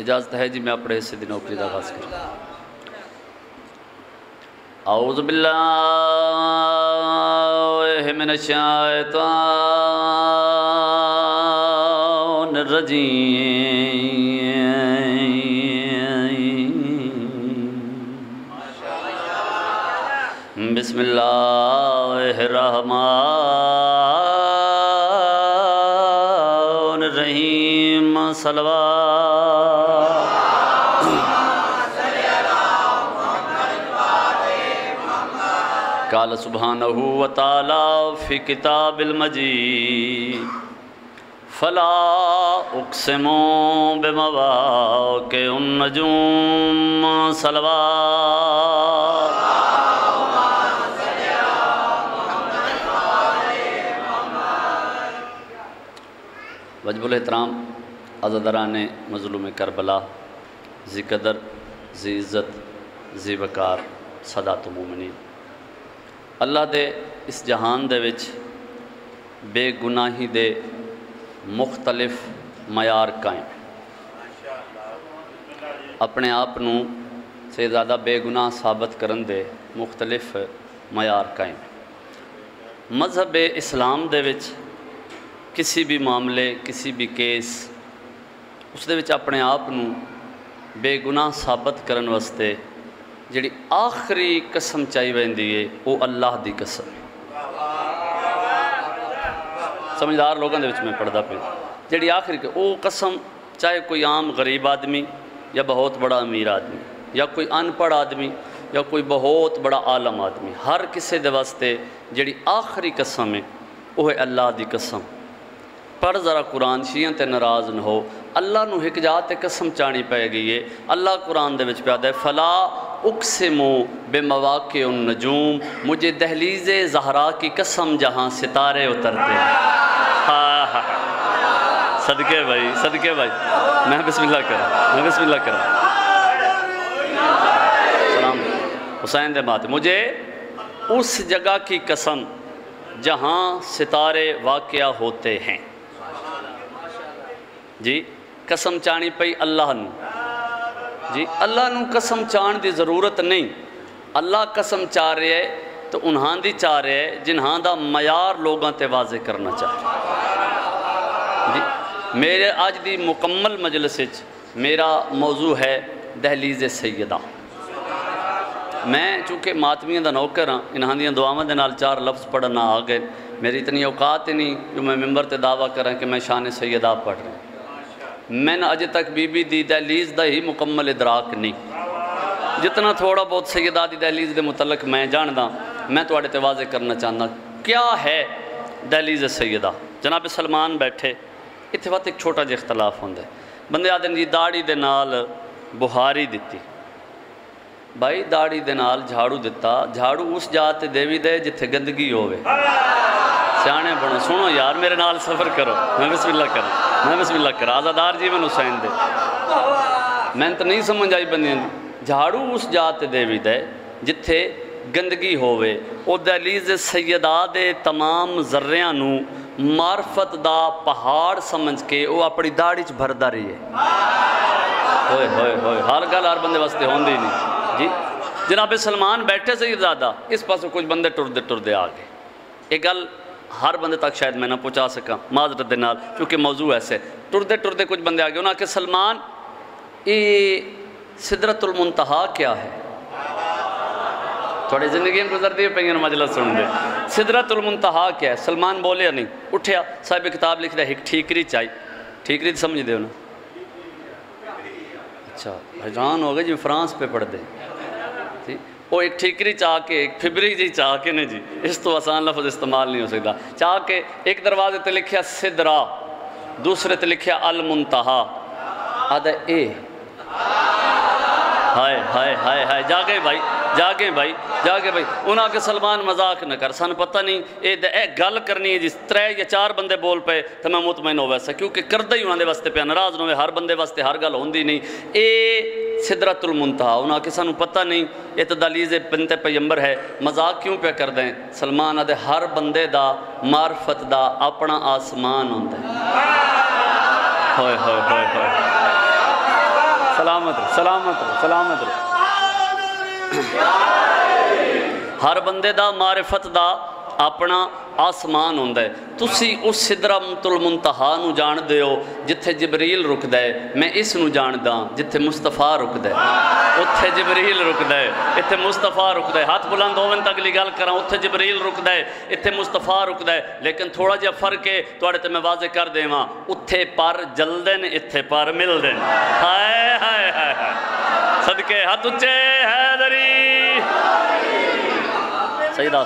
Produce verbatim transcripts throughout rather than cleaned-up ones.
اجازت ہے جی میں اپنے حصے دی نوکری دا آغاز کروں. اعوذ باللہ من الشیطان الرجیم. بسم اللہ الرحمن الرحیم. صلوات قال سبحانہ وتعالی فی کتاب المجید فلا اقسم بمواقع النجوم. صلوات وجب الاحترام عزاداران مظلوم کربلا، ذی قدر، ذی عزت، ذی وقار سادات مومنین، اللہ دے اس جہان دے وچ بے گناہی دے مختلف معیار قائم. اپنے آپ نو سے زیادہ بے گناہ ثابت کرن دے مختلف معیار قائم. مذہب اسلام دے وچ کسی بھی معاملے کسی بھی کیس اس دے وچ اپنے آپ نو بے گناہ ثابت کرن واسطے جڑی آخری قسم چاہی ویندی ہے وہ اللہ دی قسم. سمجھدار لوگوں دے وچ میں پڑھدا پیا جڑی آخری وہ قسم، چاہے کوئی عام غریب آدمی یا بہت بڑا امیر آدمی یا کوئی ان پڑھ آدمی یا کوئی بہت بڑا عالم آدمی، ہر کسے دے واسطے جڑی آخری قسم ہے وہ ہے اللہ دی قسم. پڑھ ذرا قرآن، شیعہ تے ناراض نہ ہو. اللہ نو ایک جا تے قسم چانی پے گئی ہے. اللہ قرآن دے وچ پیادا ہے فلا اقسم بمواقع النجوم، مجھے دہلیز زہرا کی قسم جہاں ستارے اترتے ہیں. ہاں ہاں صدقے بھائی، صدقے بھائی، میں بسم اللہ کرا میں بسم اللہ کرا سلام حسین دے ماتے. مجھے اس جگہ کی قسم جہاں ستارے واقعہ ہوتے ہیں. جی قسم چانی پئی اللہ نو. جی اللہ نو قسم چان دی ضرورت نہیں. اللہ قسم چاہ رہے ہے تو انہاں دی چاہ رہے ہے جنہاں دا معیار لوگاں تے واضح کرنا چاہ رہے. جی میرے آج دی مکمل مجلس وچ میرا موضوع ہے دہلیز سیدہ. میں چونکہ ماتمیاں دا نوکر ہاں، انہاں دیاں دعاواں دے نال چار لفظ پڑھنا آ گئے. میری اتنی اوقات ہی نہیں جو میں ممبر تے دعویٰ کراں کہ میں شان سیدہ پڑھ رہا ہوں. میں نے اجے تک بی بی دی دہلیز دا ہی مکمل ادراک نہیں. جتنا تھوڑا بہت سیدہ دی دہلیز دے متعلق میں جاندا میں تواڈے تے واضح کرنا چاہنا. کیا ہے دہلیز سیدہ؟ جناب سلمان بیٹھے اتنے وقت ایک چھوٹا جا اختلاف ہوندے. بندے آدھے جی داڑھی دے نال بہاری دتی. بھائی داڑھی دے نال جھاڑو دتا، جھاڑو اس جاتے دیوی دے جتھے گندگی ہوئے. سیانے بنو، سنو یار میرے نال سفر کرو. میں بسم اللہ کروں میں بسم اللہ کرا آزادار جیون حسین دے. میں تو نہیں سمجھ آئی بندیاں دی. جھاڑو اس جاتے دیوی دے جتھے گندگی ہوئے. او دہلیز سیدہ دے تمام ذریاں نو معرفت دا پہاڑ سمجھ کے وہ اپنی داڑھی چ بھردا رہی ہے. ہوئے ہوئے ہوئے ہر گل ہر بندے واسطے ہوندی نہیں. جی جناب سلمان بیٹھے سیدزادہ اس پاس کچھ بندے ٹردے ٹردے آ گئے. یہ گل ہر بندے تک شاید میں نہ پہنچا سکا معذرت دے نال کیونکہ موضوع ایسے. ٹردے ٹردے کچھ بندے آ گئے. انہوں نے کہا سلمان یہ سدرۃ المنتہا کیا ہے؟ تھوڑی زندگی میں گزر دی پہ مجلس سن دے. سدرۃ المنتہا کیا ہے؟ سلمان بولے نہیں، اٹھیا صاحب کتاب لکھ رہا ہے ایک ٹھیکری چاہی. ٹھیکری سمجھ دے ہو نا؟ اچھا حیران ہو گئے جی فرانس پہ پڑھ دے. وہ ایک ٹھیکری چاہ کے ایک فبری جی چاہ کے نے جی اس تو آسان لفظ استعمال نہیں ہو سکتا. چاہ کے ایک دروازے تے لکھیا سدرا، دوسرے تے لکھیا المنتہا. آدھا اے ہائے ہائے ہائے ہائے جاگے بھائی جاگے بھائی جاگے بھائی. انہاں کے سلمان مذاق نہ کر، سن پتہ نہیں اے اے گل کرنی ہے جس ترے یا چار بندے بول پے تو میں مطمئن ہو ویسا کیونکہ کردہ ہی انہاں دے واسطے پہ ناراض نہ ہوئے. ہر بندے واسطے ہر گل ہوندی نہیں. اے سدرۃ المنتہا انہاں کے سانوں پتہ نہیں یہ تو دہلیز بنت پیغمبر ہے. مذاق کیوں پہ کر دیں؟ سلمان آدھے ہر بندے دا معرفت دا اپنا آسمان ہوندا ہے. ہوئے ہوئے ہوئے ہوئے سلامت رہو سلامت رہو سلامت رہو ہر بندے دا معرفت دا اپنا آسمان ہوندہ ہے تسی اس سدرۃ المنتہا نو جان دے ہو جتھے جبریل رک دے میں اس نو جان دا جتھے مصطفیٰ رک دے اتھے جبریل رک دے اتھے مصطفیٰ رک دے ہاتھ بلند ہوون تک لی گل کراں اتھے جبریل رک دے اتھے مصطفیٰ رک دے لیکن تھوڑا جا فرق ہے توڑے تے میں واضح کر دے ماں اتھے پر جل دین اتھے پر مل دین ہائے ہائے ہائے صدقے ہاتھ اچھے حیدری سیدہ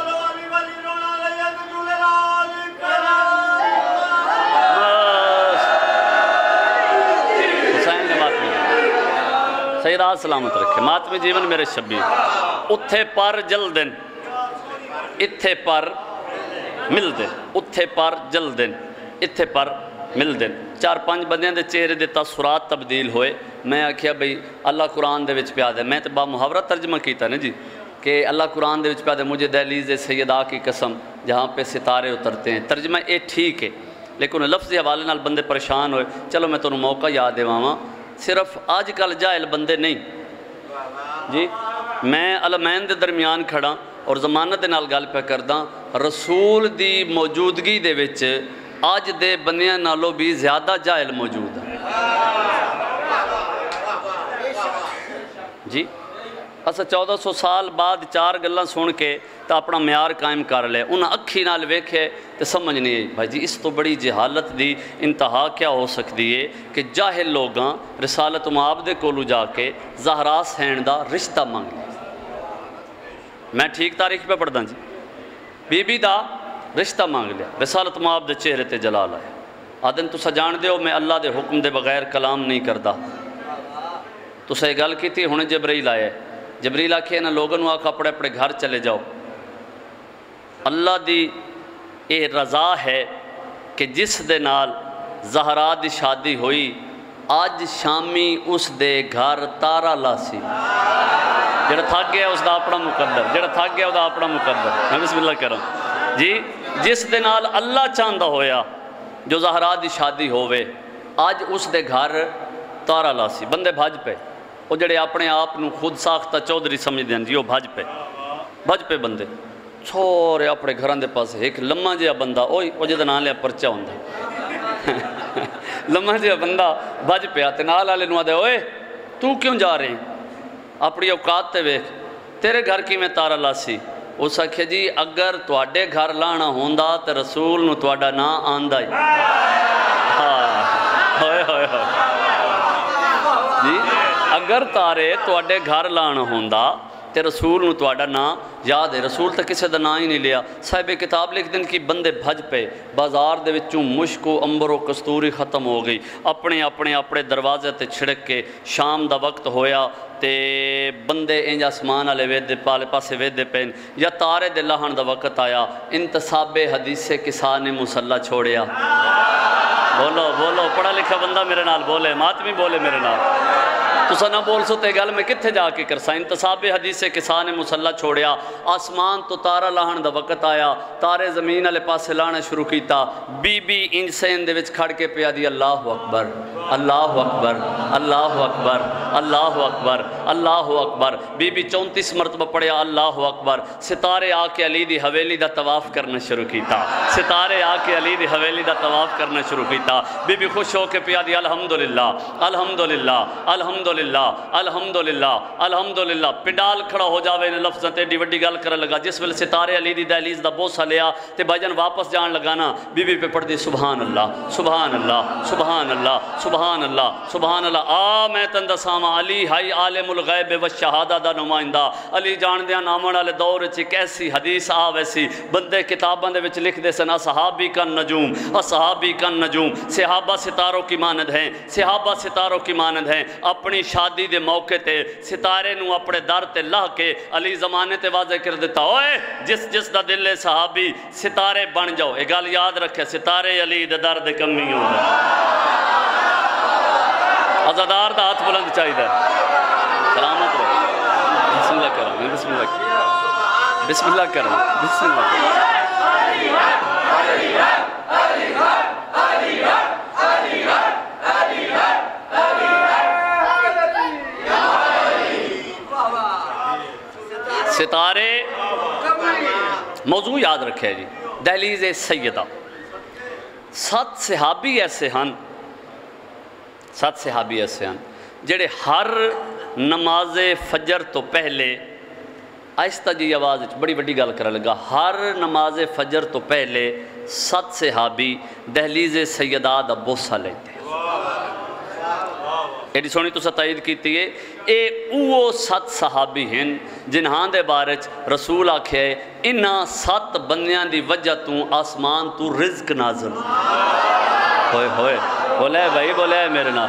سیدہ سلامت رکھے ماتمی جیون میرے شبیر اتھے پر جل دن اتھے پر مل دن اتھے پر جل دن اتھے پر مل دن چار پانچ بندیاں دے چہرے دے تاثرات تبدیل ہوئے میں آکھیا بھئی اللہ قرآن دے وچ پیا دے میں تے با محاورہ ترجمہ کیتا نا جی کہ اللہ قرآن دے وچ پیا دے مجھے دہلیز سیدہ کی قسم جہاں پہ ستارے اترتے ہیں ترجمہ اے ٹھیک ہے لیکن لفظی حوالے نال بندے پریشان ہوئے چلو میں تنہوں موقع یاد دیواں صرف آج کل جاہل بندے نہیں جی میں علمین دے درمیان کھڑا اور زمانت دے نال گل پہ کرداں رسول دی موجودگی دے وچ آج دے بندیاں نالوں بھی زیادہ جاہل موجود ہیں جی اسا چودہ سو سال بعد چار گلاں سن کے تا اپنا معیار قائم کر لے انہاں اکھی نال ویکھے تے سمجھ نہیں آئی بھائی جی اس تو بڑی جہالت دی انتہا کیا ہو سکتی ہے کہ جاہل لوگاں رسالت مآب دے کولو جا کے زہرا سین دا رشتہ مانگ لیا میں ٹھیک تاریخ پہ پڑھ داں جی بی بی دا رشتہ مانگ لیا رسالت مآب دے چہرے تے جلال آئے آدن تو سجان دے ہو میں اللہ دے حکم دے بغیر کلام نہیں کردا تو سے گل کی تھی ہنے جبریل آئے جبریل آکھے نا لوگوں نو آکھا اپنے اپنے گھر چلے جاؤ اللہ دی اے رضا ہے کہ جس دے نال زہرا دی شادی ہوئی آج شامی اس دے گھر تارا لاسی جڑا تھک گیا اس دا اپنا مقدر جڑا تھک گیا اس دا اپنا مقدر میں بسم اللہ کروں جی جس دے نال اللہ چاندہ ہویا جو زہرا دی شادی ہوئے آج اس دے گھر تارا لاسی بندے بھاج پہ وہ جڑے اپنے آپ نو خود ساختہ چودھری سمجھ دیں جی وہ بھاج پہ بھاج پہ بندے چھوڑے اپنے گھران دے پاس ایک لمحہ جہا بندہ اوئی وہ جدہ نہ لیا پرچہ ہوندہ لمحہ جہا بندہ بھاج پہ آتے نال آلے نو آدھے اوئے تو کیوں جا رہے ہیں اپنی اوقات تے ویکھ تیرے گھر کی میں تارا لاسی اس آکھے جی اگر تواڈے گھر لانا ہوندہ تے رسول نو تواڈا نا آندہ ہی ہوئے ہوئے ہوئے جی اگر تارے تواڈے گھر لانا ہوندہ تے رسول نو تواڈا نا یاد ہے رسول تک کسے دا نا ہی نہیں لیا صاحب کتاب لکھ دن کی بندے بھج پہ بازار دے وچوں مشک و امبر و کستوری ختم ہو گئی اپنے اپنے اپنے دروازے تے چھڑک کے شام دا وقت ہویا تے بندے انج آسمان والے ویدے پالے پاسے ویدے پین یا تارے دے لہن دا وقت آیا انتصاب حدیث کسا نے مسلح چھوڑیا بولو بولو پڑھا لکھا بندہ میرے نال بولے ماتمی بولے میرے نال تو سا نہ بول سو تے گل میں کتھے جا کے کرسا انتصاب حدیث کسا نے مسلح چھوڑیا آسمان تو تارا لاہن دا وقت آیا تارے زمین والے پاسے لانا شروع کیتا بی بی انج سین دے وچ کھڑ کے پیا دی اللہ اکبر اللہ اکبر اللہ اکبر اللہ اکبر اللہ اکبر بی بی چونتیس مرتبہ پڑھیا اللہ اکبر ستارے آ کے علی دی حویلی دا طواف کرنا شروع کیتا ستارے آ کے علی دی حویلی دا طواف کرنا شروع کیتا بی بی خوش ہو کے پیا دی الحمدللہ الحمدللہ الحمدللہ الحمدللہ الحمدللہ پنڈال کھڑا ہو جاوے نے لفظ تے ڈی وڈی گل کر لگا جس ویلے ستارے علی دی دہلیز دا بوسہ لیا تے بھائی جان واپس جان لگانا بی بی پہ پڑھ دی سبحان اللہ سبحان اللہ سبحان اللہ سبحان اللہ سبحان اللہ آ میں تندہ ساما علی ہائی عالم الغیب و شہادہ دا نمائندہ علی جان دیا نامن والے دور چی کیسی حدیث آ ویسی بندے کتاباں دے وچ لکھ دے سن اصحابی کا نجوم اصحابی کا نجوم صحابہ ستاروں کی مانند ہیں صحابہ ستاروں کی مانند ہیں اپنی شادی دے موقع تے ستارے نو اپنے در تے لاہ کے علی زمانے تے واضح کر دیتا اوئے جس جس دا دل صحابی ستارے بن جاؤ ایک گل یاد رکھے ستارے علی دے در دے کمی ہوں عزادار دا ہاتھ بلند چاہی دا سلامت رہو بسم اللہ کرو بسم اللہ کرو بسم اللہ کرو بسم اللہ کرو یاد رکھے جی دہلیز سیدہ سات صحابی ایسے ہیں سات صحابی ایسے ہیں جڑے ہر نماز فجر تو پہلے آہستہ جی آواز بڑی بڑی گل کر لگا ہر نماز فجر تو پہلے سات صحابی دہلیز سیدہ دا بوسہ لیتے ایڈی سونی تو ستائید کیتی ہے اے اوہ سات صحابی ہیں جنہاں دے بارچ رسول آکھے ہے انہاں سات بندیاں دی وجہ تو آسمان تو رزق نازل ہوئے ہوئے بولے بھائی بولے میرے نام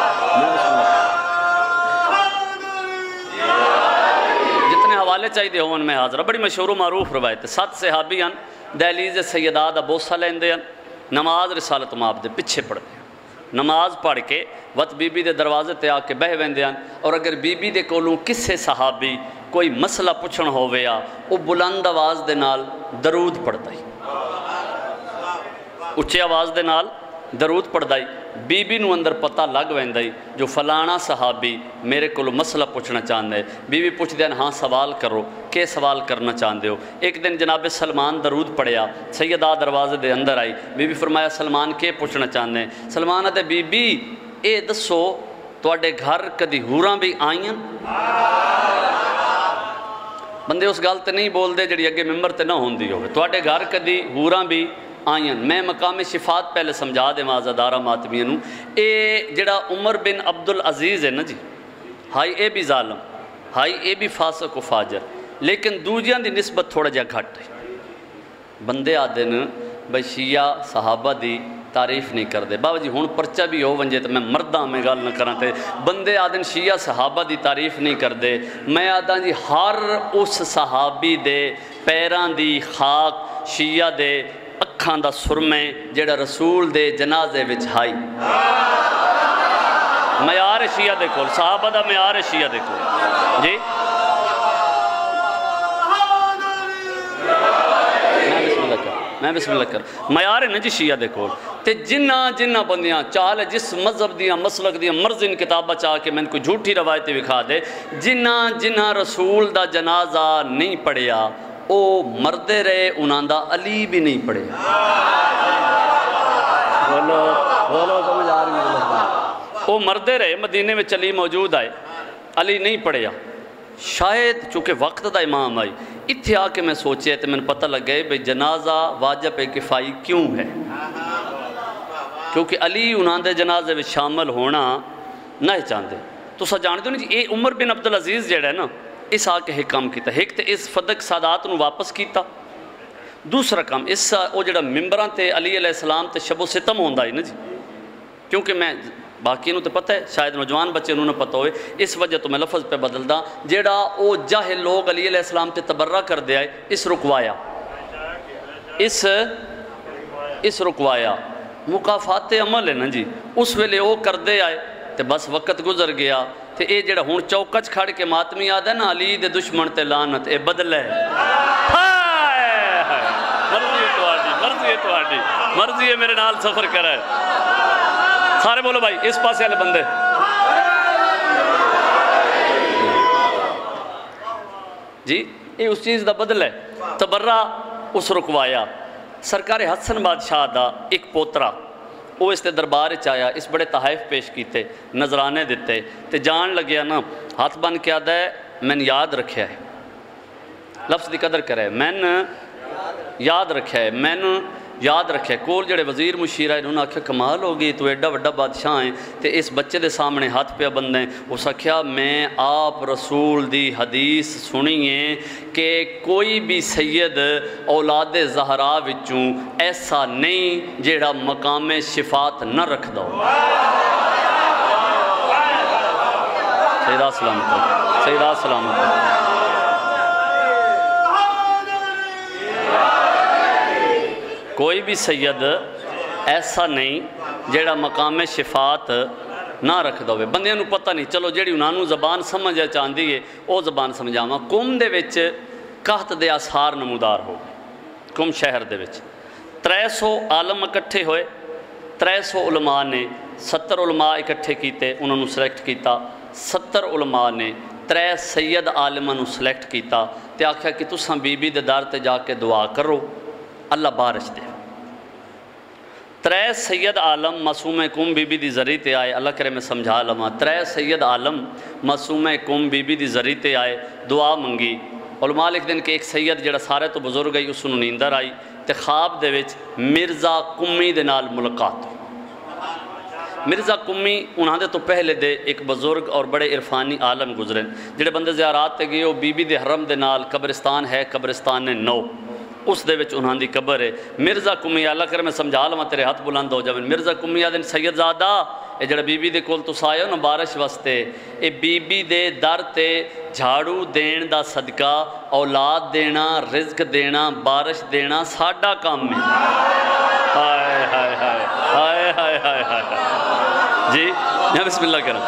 جتنے حوالے چاہیے دے ہون میں حاضرہ بڑی مشہور و معروف روایت ہے سات صحابی ہیں دہلیز سیدہ دا بوسہ لیندے ہیں نماز رسالت ماب دے پچھے پڑھ دے نماز پڑھ کے وقت بی بی دے دروازے تے آ کے بہ ویندے ہیں اور اگر بی بی دے کولوں کسے صحابی کوئی مسئلہ پوچھن ہوویا وہ بلند آواز دے نال درود پڑھتا ہی اچھے آواز دے نال درود پڑھتا ہی بی بی نو اندر پتہ لگ ویندا ہی جو فلانا صحابی میرے کولوں مسئلہ پوچھنا چاہندے ہے بی بی پوچھ دین ہاں سوال کرو کہ سوال کرنا چاہندے ہو ایک دن جناب سلمان درود پڑھیا سیدہ دروازے دے اندر آئی بی بی فرمایا سلمان کے پوچھنا چاہندے ہیں سلمان آتے بی بی اے دسو تواڈے گھر کدی ہوراں بھی آئیں بندے اس گل تے نہیں بول دے جڑی اگے ممبر تے نہ ہوندی ہوئے تواڈے گھر کدی ہوراں بھی آئیں میں مقام شفاعت پہلے سمجھا دے معزدارہ ماتمینوں اے جڑا عمر بن عبدالعزیز ہے نا جی ہائی اے بھی ظالم ہائی اے بھی فاسق و فاجر لیکن دوجیاں دی نسبت تھوڑا جا گھٹ ہے بندے آدھے نا بھائی شیعہ صحابہ دی تعریف نہیں کر دے بابا جی ہون پرچہ بھی ہو ونجے تو میں مردہ میں گال نہ کرتے بندے آدھن شیعہ صحابہ دی تعریف نہیں کر دے میں آدھا جی ہر اس صحابی دے پیران دی خاک شیعہ دے اکھان دا سرمے جڑا رسول دے جنازے وچ ہائی معیار شیعہ دے کول صحابہ دا معیار شیعہ دے کول جی میں بسم اللہ کر معیار ہے نا جی شیعہ دے کول تے جنہ جنہ بندیاں چال جس مذہب دیاں مسلک دیاں مرض ان کتابہ چاہ کے میں ان کو جھوٹی روایتیں بکھا دے جنہ جنہ رسول دا جنازہ نہیں پڑھیا او مردے رہے انہاں دا علی بھی نہیں پڑھیا بولو بولو سمجھ آ رہی ہے او مردے رہے مدینے میں علی موجود آئے علی نہیں پڑھیا شاید چونکہ وقت دا امام آئی اتھے آ کے میں سوچے تو میں نے پتہ لگ گئے بھئی جنازہ واجب کفائی کیوں ہے کیونکہ علی انہاں دے جنازے میں شامل ہونا نہ چاہتے تو سا جانتے ہو نہیں جی اے عمر بن عبدالعزیز جڑا ہے نا اس آ کے ایک کام کیتا ایک تے اس فدق سادات نو واپس کیتا دوسرا کام اس او جڑا ممبران تے علی علیہ السلام تے شب و ستم ہوندہ ہے نا جی کیونکہ میں باقی نو تے پتہ ہے شاید نوجوان بچے انہوں نے پتہ ہوئے اس وجہ تو میں لفظ پہ بدل دا جیڑا او جاہل لوگ علی علیہ السلام تے تبرہ کر دے آئے اس رکوایا اس اس رکوایا مقافات عمل ہے نا جی اس ویلے او کر دے آئے تے بس وقت گزر گیا تے اے جیڑا ہون چوکچ کھڑ کے ماتمی آدھا نا علی دے دشمن تے لانت اے بدل ہے مرضی ہے تو آڈی مرضی ہے تو آڈی مرضی ہے میرے نال سفر کرے سارے بولو بھائی اس پاسے والے بندے جی یہ اس چیز دا بدل ہے تبرہ اس رکوایا سرکار حسن بادشاہ دا ایک پوترا وہ اس تے دربار چایا اس بڑے تحائف پیش کیتے نظرانے دیتے تے جان لگیا نا ہاتھ بن کے آدھا ہے میں نے یاد رکھیا ہے لفظ دی قدر کرے میں نے یاد رکھیا ہے میں نے یاد رکھے کول جڑے وزیر مشیرہ انہوں نے آکھیا کمال ہوگی تو ایڈا وڈا بادشاہ ہیں تے اس بچے دے سامنے ہاتھ پہ بندیں اس آکھیا میں آپ رسول دی حدیث سنیے کہ کوئی بھی سید اولاد زہرا وچوں ایسا نہیں جڑا مقام شفاعت نہ رکھ دو سیدہ سلامت سیدہ سلامت کوئی بھی سید ایسا نہیں جیڑا مقام شفاعت نہ رکھ دو بندیاں نو پتہ نہیں چلو جیڑی انہاں نو زبان سمجھا چاہندی ہے او زبان سمجھاواں قوم دے وچ قحط دے آثار نمودار ہو قوم شہر دے وچ ترے سو عالم اکٹھے ہوئے ترے سو علماء نے ستر علماء اکٹھے کیتے انہوں نے سلیکٹ کیتا ستر علماء نے त्रै सैयद आलमां नूं सिलेक्ट किया ते आख्या कि तुसां बीबी दे दर ते जाके दुआ करो अल्लाह बारिश दे। त्रै सैयद आलम मासूम कुम बीबी दी जरी ते आए, अल्लाह करे मैं समझा लवां। त्रै सैयद आलम मासूम कुम बीबी दी जरी ते आए, दुआ मंगी। उलमा लिखदे ने कि एक सैयद जिहड़ा सारे तो बजुर्ग आई उस नूं नींदर आई ते ख्वाब दे विच मिर्ज़ा कुम्मी दे नाल मुलाकात। मिर्ज़ा कुम्मी उन्हां दे तो पहले दे एक बजुर्ग और बड़े इरफानी आलम गुजरे, जिहड़े बंदे ज़ियारात ते गए वो बीबी दे हरम दे नाल कब्रिस्तान है, कब्रिस्तान ने नौ उस दे विच उन्हां दी कब्र है। मिर्ज़ा कुम्मी अल्लाह करे मैं समझा लवां तेरे हथ बुलंद हो जावन। मिर्ज़ा कुम्मी आदन सैयदज़ादा ये जड़ा बीबी दे कोल तुस आए हो ना बारिश वास्ते, ये बीबी दे दर ते झाड़ू देण दा सदका औलाद देना, रिज़्क देना, बारिश देना साडा काम है। हाय हाय हाय हाय हाय हाय हाय जी, मैं बिस्मिल्लाह करा।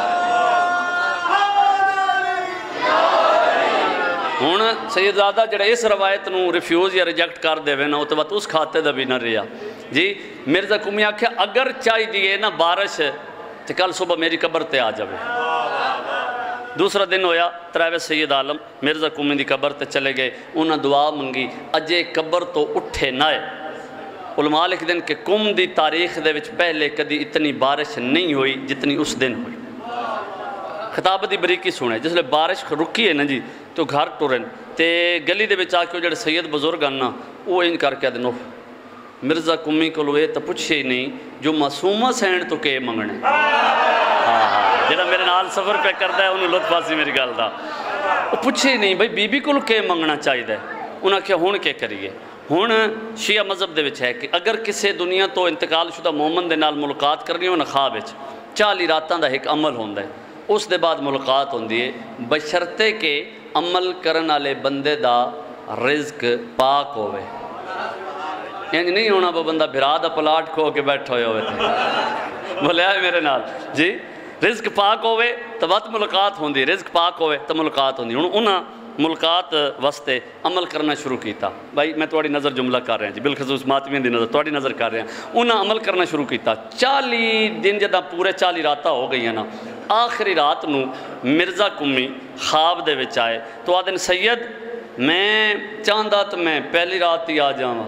हुण सैयदज़ादा जड़ा इस रवायत नूं रिफ्यूज़ या रिजेक्ट कर देवे ना तो बात उस खाते दा भी ना रहा जी। मिर्ज़ा कुम्मी आख्या अगर चाहिए ना बारिश तो कल सुबह मेरी कब्र ते आ जावे। दूसरा दिन होया, त्रैवे सैयद आलम मिर्ज़ा कुम्मी दी कब्र ते चले गए, उन्हें दुआ मंगी अजे कब्र तो उठे ना है। उलमा लिखदे ने कि कुम दी तारीख दे विच पहले कदी इतनी बारिश नहीं हुई जितनी उस दिन हुई। खिताब दी बरीकी सुने, जिसले बारिश रुकी है ना जी तो घर टुरन ते गली दे विच आके जिहड़े सैयद बजुर्ग आन ना वो इंज करके देनो मिर्ज़ा कुम्मी को ये तो पुछे ही नहीं जो मासूमा सैन तो के मंगने। हाँ हाँ जिहड़ा मेरे नाल सफ़र पे करता है उन्होंने लुत्फ आसी मेरी गल दा, वो पुछे ही नहीं भाई बीबी को के मंगना चाहिए। उन्हें आख्या हुण के करिए। हुण शिया मज़हब दे विच है कि अगर किसी दुनिया तो इंतकाल शुदा मोमन दे नाल मुलाकात करनी हो ना ख्वाब विच चाली रातां दा एक अमल होंदा है, उस दे बाद मुलाकात होंदी है, बशर्ते के अमल करन वाले बंदे दा रिज़्क पाक होवे। इंज नहीं होना वो बंदा बिरा दा प्लाट खो के बैठा होवे थे। बोले आए मेरे नाल जी, रिज़्क पाक होवे तो बात मुलाकात होंदी, रिज़्क पाक होवे तो मुलाकात होंदी। हुण उन्हां मुलाकात वास्ते अमल करना शुरू किया। भाई मैं थोड़ी नज़र जुमला कर रहा जी, बिलखसूस मातमियां दी नज़र थोड़ी नज़र कर रहा। उन्हें अमल करना शुरू किया। चाली दिन जदा पूरे चाली रातां हो गई ना, आखिरी रात नूं मिर्ज़ा कुम्मी ख्वाब दे विच आए तो आदन सैयद मैं चाहता तो मैं पहली रात ही आ जावां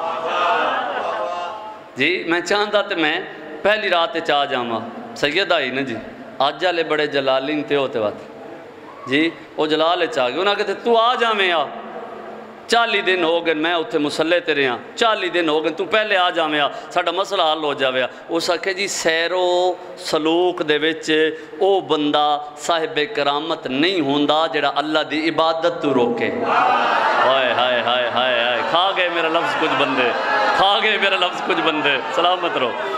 जी, मैं चाहता तो मैं पहली रात आ जावां। सैयद आई ना जी, अज वाले बड़े जलालीन ते होते बात जी, वो जलाल च आ गए। उन्हें कहते तू आ जावें आ, चाली दिन हो गए मैं उत्थे मुसल्ले ते रहा, चाली दिन हो गए तू पहले आ जावें आ, साडा मसला हल हो जावे। उस आखे जी सैरो सलूक दे विच ओ बंदा साहिबे करामत नहीं होंदा जिहड़ा अल्लाह दी इबादत तू रोके। हाय हाय हाय हाय हाय खा गए मेरा लफ्ज़ कुछ बंदे, खा गए मेरा लफ्ज़ कुछ बंदे, सलामत रहो।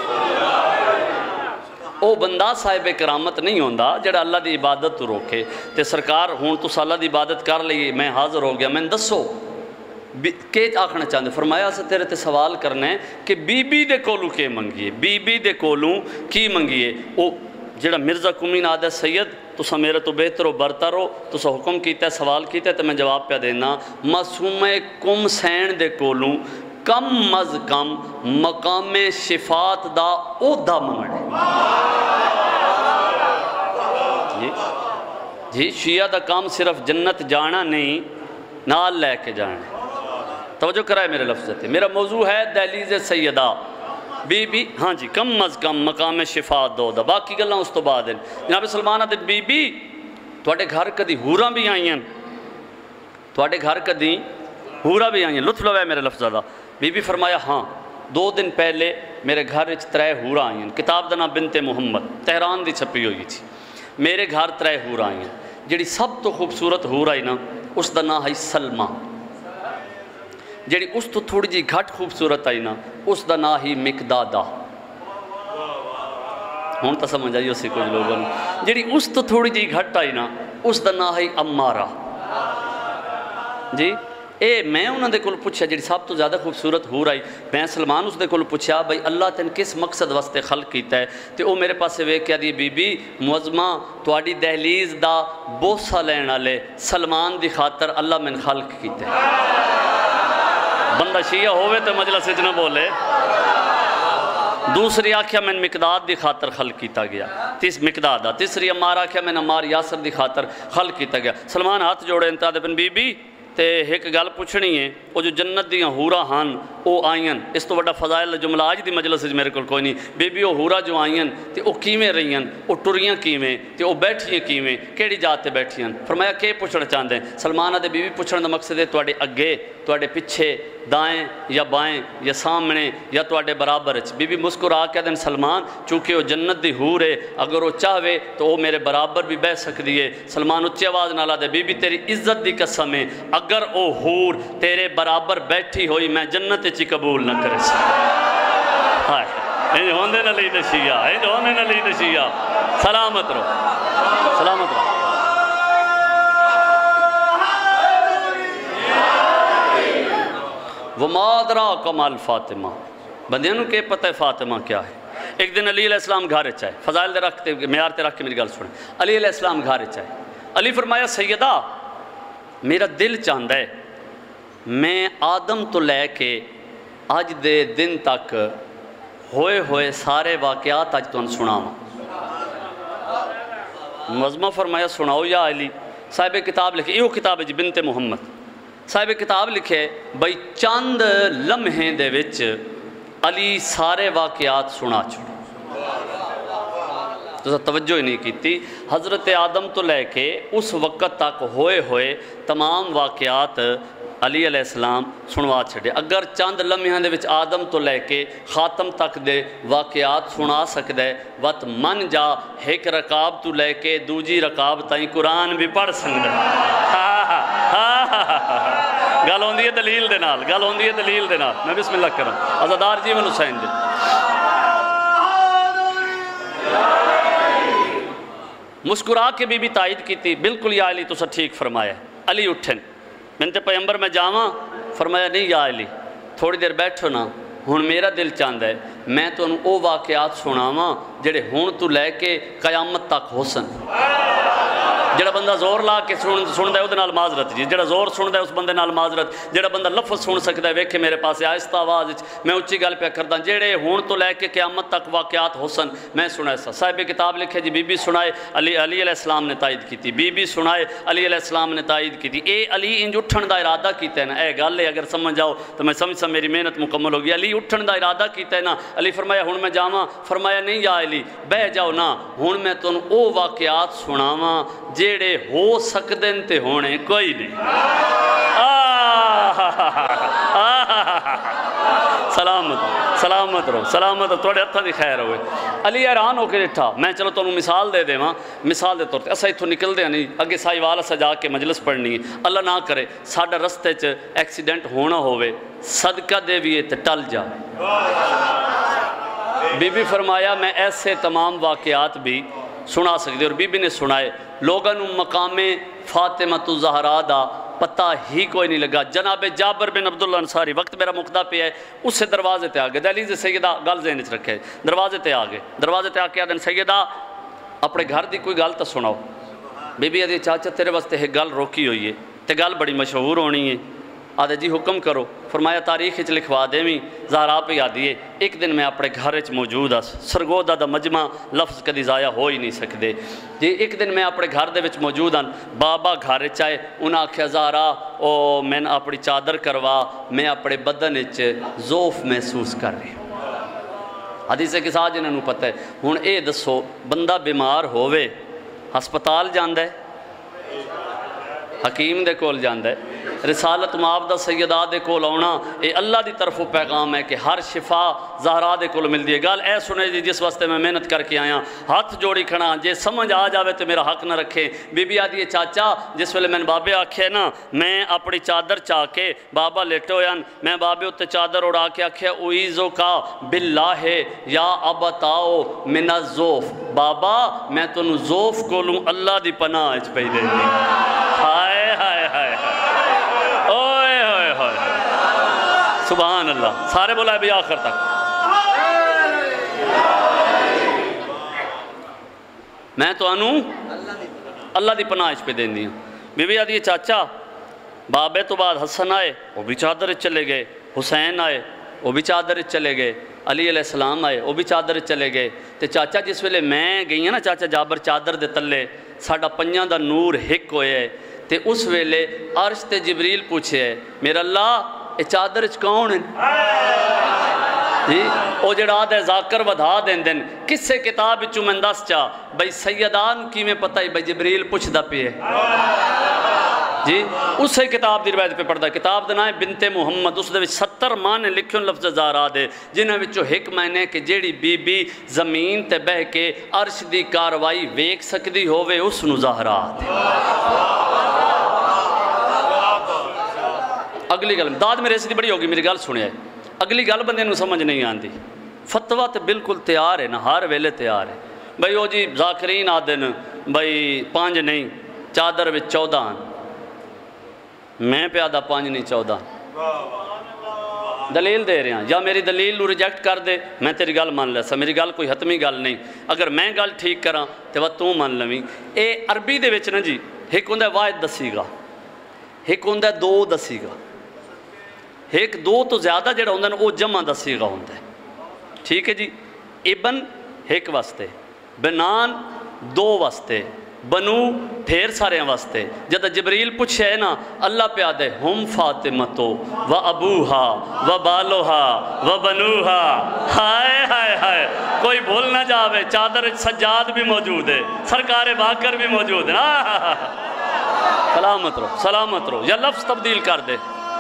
वो बंदा साहिब करामत नहीं होंदा जिहड़ा अल्लाह की इबादत तो रोके। तो सरकार हुण तुस अल्लाह की इबादत कर ली, मैं हाज़र हो गया, मैंने दसो के आखना चाहते। फरमाया अस तेरे ते सवाल करना है कि बीबी दे कोलू के मंगीए, बीबी दे कोलू की मंगीए। वो जिहड़ा मिर्ज़ा कुम्मी नाम दा सैयद तुसा मेरे तो बेहतर हो बरतर हो, तुसा हुक्म किया सवाल किया तो मैं जवाब पे देना। मासूमे कुम सैन दे कोलू कम अज कम मकामे शिफात दा ओहदा मंगना जी। जी शिया दा काम सिर्फ जन्नत जाना नहीं, नाल लैके जाना। तवज्जो कराए मेरे लफ्ज़ ते, मेरा मौजू है दहलीज़ सैयदा बीबी। हाँ जी, कम अज कम मकामे शिफात दो दा, बाकी गल्लां उस तो बाद हैं। जनाब सलमान दे बीबी तुहाडे घर कदी हूरां भी आईयां, तुहाडे घर कदी हूरां भी आईयां, लुत्फ लवे मेरे लफ्ज़ दा। बीबी फरमाया हाँ, दो दिन पहले मेरे घर विच त्रै हूरां आईयां। किताब का नाम बिनते मुहम्मद तेहरान की छपी हुई थी। मेरे घर त्रै हूरां आईयां, जिहड़ी सब तो खूबसूरत हूर आई ना उसका नाम है सलमा, जिहड़ी उस तो थोड़ी जी घट खूबसूरत आई ना उसका नाम ही मिकदादा। हुण तो समझ आई उसी कुछ लोगों ने। जिहड़ी उस तो थोड़ी जी घट आई ना उसका नाम है अम्मारा जी। ए मैं उन्होंने कोल पूछा जी सब तो ज़्यादा खूबसूरत हूर आई, मैं सलमान उसके कोल पूछा बई अल्लाह तेन किस मकसद वास्ते खल किया है। तो वह मेरे पास वेख के आदि बीबी मुअज़्ज़मा तुहाडी दहलीज़ दा बोसा लैण वाले सलमान की खातर अल्लाह मैंने खल्क किया। बंदा शिया होवे तो मजलिस विच ना बोले, دوسری آکھیا میں مقداد دی خاطر خلق کیتا گیا، تیس مقداد دا، تیسری عمار آکھیا میں عمار یاسر دی خاطر خلق کیتا گیا۔ سلمان ہاتھ جوڑے انتا دے بن بی بی تے ایک گل پوچھنی ہے، وہ جو جنت دیاں ہورا ہن او آئین، اس تو بڑا فضائل جملہ آج دی مجلس میرے کو کوئی نہیں، بی بی او ہورا جو آئین تے او کیویں رہین، او ٹریاں کیویں تے او بیٹھیاں کیویں، کیڑی جات تے بیٹھیاں؟ فرمایا کہ پوچھنا چاہندے ہیں؟ سلمان دے بی بی پوچھنے دا مقصد ہے تواڈے اگے، تواڈے پیچھے، دائیں یا بائیں یا سامنے یا تواڈے برابر وچ؟ بی بی مسکرا کے دن سلمان چونکہ وہ جنت دی حور ہے، اگر وہ چاہے تو وہ میرے برابر بھی بیٹھ سکتی ہے۔ سلمان اچھی آواز نال دے بی بی تیری عزت دی قسم ہے، اگر او حور تیرے برابر بیٹھی ہوئی میں جنت چی قبول نہ کرے سی۔ ہائے انج ہوندے نہ لی نشیہ، انج ہوندے نہ لی نشیہ۔ سلامت رو، سلامت رو۔ وَمَا أَدْرَاكَ مَا الْفَاطِمَہ، بندیانوں کے پتہ فاطمہ کیا ہے؟ ایک دن علی علیہ السلام گھر چاہے، فضائل دے رکھتے معیار تے رکھ کے میری گل سنیں۔ علی علیہ السلام گھر چاہے، علی فرمایا سیدہ میرا دل چاہتا ہے میں آدم تو لے کے آج دے دن تک ہوئے ہوئے سارے واقعات آج تو ان سناؤں۔ مظمہ فرمایا سناؤ یا علی؟ صاحب کتاب لکھے، یہ کتاب ہے جی بنت محمد، صاحب کتاب لکھے بھئی چاند لمحے دے وچ علی سارے واقعات سنا چھوڑے، تو توجہ ہی نہیں کیتی۔ حضرت آدم تو لے کے اس وقت تک ہوئے ہوئے تمام واقعات علی علیہ السلام سنوا چھڑے۔ اگر چند لمحیاں دے وچ آدم تو لے کے خاتم تک دے واقعات سنا سکدے وقت من جا ایک رکاب تو لے کے دوجی رکاب تائیں قرآن بھی پڑھ سکدے۔ گل ہوندی ہے دلیل دے نال، گل ہوندی ہے دلیل دے نال۔ میں بسم اللہ کروں، عزادار جی من حسین دے۔ مسکرا کے بی بی تائید کی تھی، بالکل یا علی تو سا ٹھیک فرمایا۔ علی اٹھن بنت پیغمبر میں جاواں؟ فرمایا نہیں یا علی تھوڑی دیر بیٹھو نا، ہن میرا دل چاہتا ہے میں تو انہوں او واقعات سناواں جڑے ہن تو لے کے قیامت تک حسن۔ جڑا بندہ زور لا کے سن دے وہ نال معذرت جی، جڑا زور سن دے اس بندے نال معذرت، جڑا بندہ لفظ سن سکتا ہے ویکھے میرے پاس آہستہ آواز میں اچھی گل پہ کردا جڑے ہون تو لے کے قیامت تک واقعات حسن میں سنا سا۔ صاحب کتاب لکھے جی بی بی سنائے علی علی علیہ السلام نے تائید کی تھی، بی بی سنائے علی علیہ السلام نے تائید کی تھی۔ اے علی انج اٹھن دا ارادہ کیتا ہے نا، اے گل ہے اگر سمجھ جاؤ تو میں سمجھ سا میری محنت مکمل ہوگی۔ علی اٹھن دا ارادہ کیتا ہے نا، علی فرمایا ہن میں جاواں؟ فرمایا نہیں یا علی بہ جاؤ نا، ہن میں تن او واقعات سناواں جڑے ہو سکدن تے ہونے کوئی نہیں۔ سلامت سلامت رہو، سلامت رہو، توڑے ہتھاں دی خیر ہوئے۔ علی حیران ہو کے ڈٹھا، میں چلو تو انہوں مثال دے دے ماں، مثال دے طور تے اسا اتھوں نکل دے نہیں، اگے سائی والا سجا کے مجلس پڑھنی ہے، اللہ نہ کرے ساڈا رستے چ ایکسیڈنٹ ہونا ہوئے، صدقہ دے بھی تے ٹل جا۔ بی بی فرمایا میں ایسے تمام واقعات بھی سنا سکتے، اور بی بی نے سنائے۔ لوگاں نوں مقام فاطمہ الزہرا دا پتہ ہی کوئی نہیں لگا۔ جناب جابر بن عبداللہ انصاری، وقت میرا مقدہ پہ ہے، اس سے دروازے تے آگے، دہلیز سیدہ گل ذہن وچ رکھے، دروازے تے آگے دروازے تے آکے آدھن سیدہ اپنے گھر دی کوئی گل تو سناؤ۔ بی بی آدھی چاچا تیرے واسطے ایک گل روکی ہوئی ہے تے گل بڑی مشہور ہونی ہے۔ آدھے جی حکم کرو۔ فرمایا تاریخ وچ لکھوا دے میں زہرا پہ یادی ہے ایک دن میں اپنے گھر وچ موجود ہس، سرگودا دا مجمع لفظ کدی ضائع ہو ہی نہیں سکدے جی۔ ایک دن میں اپنے گھر دے وچ موجود ہن، بابا گھر وچ آئے، انہاں آکھیا زہرا او میں اپنی چادر کروا، میں اپنے بدن وچ ذوف محسوس کر رہی ہوں۔ حدیث کے ساتھ جنہوں پتہ ہے۔ ہن اے دسو بندہ بیمار ہووے ہسپتال جاندا ہے، حکیم دے کول جاندا ہے، رسالت معاودہ سیدہ دے کول آنا اے اللہ دی طرف پیغام ہے کہ ہر شفا زہرا دے کول مل دی ہے۔ گل اے سنے جی جس واسطے میں محنت کر کے آیا، ہاتھ جوڑی کھڑا، جے سمجھ آ جاوے تو میرا حق نہ رکھے۔ بی بی آدھی چاچا جس ویلے میں بابے آکھے نا میں اپنی چادر چاہ کے بابا لیٹے ہوئے میں بابے اتے چادر اڑا کے آکھے اویزو کا باللہ یا ابتاؤ من الزوف، بابا میں تنو زوف کو لوں اللہ دی پناہ اچ پہ دے دی۔ ہائے ہائے ہائے اوئے ہوئے ہوئے سبحان اللہ، سارے بولا بھی آخر تک۔ میں تو انو اللہ دی پناہ اس پہ دین دیا۔ بی بی آدھی چاچا بابے تو بعد حسن آئے، وہ بھی چادر چلے گئے، حسین آئے، وہ بھی چادر چلے گئے، علی علیہ السلام آئے وہ بھی چادر چلے گئے، تے چاچا جس ویلے میں گئی ہیں نا چاچا جابر چادر دے تلے ساڈا پنجاں دا نور ہک ہوئے ہے، تے اس ویلے عرش تے جبریل پوچھے ہے میرا اللہ اے چادر چ کون ہے جی او جڑا آدھے ذاکر ودھا دین دن کسے کتاب وچوں میں دس چا بھئی سیدان کی میں پتہ ہی بھئی جبریل پوچھ دا پی ہے جی اسے کتاب دی روایت پہ پڑھدا کتاب دا نام ہے بنت محمد، اس دے وچ ستر معنی لکھے لفظ زہرا دے جنہاں وچوں ایک معنی کہ جیڑی بی بی زمین تے بہ کے عرش دی کاروائی ویکھ سکدی ہووے اس نو زہرا دے۔ اگلی گل داد میرے سے دی بڑی ہوگی میری گل سنیا ہے، اگلی گل بندے نو سمجھ نہیں آندی، فتویٰ تے بالکل تیار ہے نا ہر ویلے تیار ہے بھئی او جی ذاکرین آدن بھئی پانچ نہیں چادر وچ چودہ آن، میں پہ آدھا پانچ نہیں چودہ دلیل دے رہے ہیں یا میری دلیل نو ریجیکٹ کر دے میں تیری گل مان لیسا، میری گل کوئی حتمی گل نہیں، اگر میں گل ٹھیک کراں تو وہ تو مان لویں۔ اے عربی دے وچ نا جی ایک ہوندہ واحد دسی گا ایک ہوندہ دو دسی گا، ایک دو تو زیادہ جڑا ہوندہ نا وہ جمع دسی گا ہوندہ ہے، ٹھیک ہے جی۔ ابن ایک واسطے، بنان دو واسطے، بنو ڈھیر سارے واسطے۔ جدہ جبریل پوچھے ہے نا اللہ پہ آدھے ہم فاطمتو و ابوہا و بالوہا و بنوہا، ہائے ہائے ہائے کوئی بھول نہ جاوے چادر سجاد بھی موجود ہے، سرکار باکر بھی موجود ہے، سلامت رہو سلامت رہو، یا لفظ تبدیل کر دے۔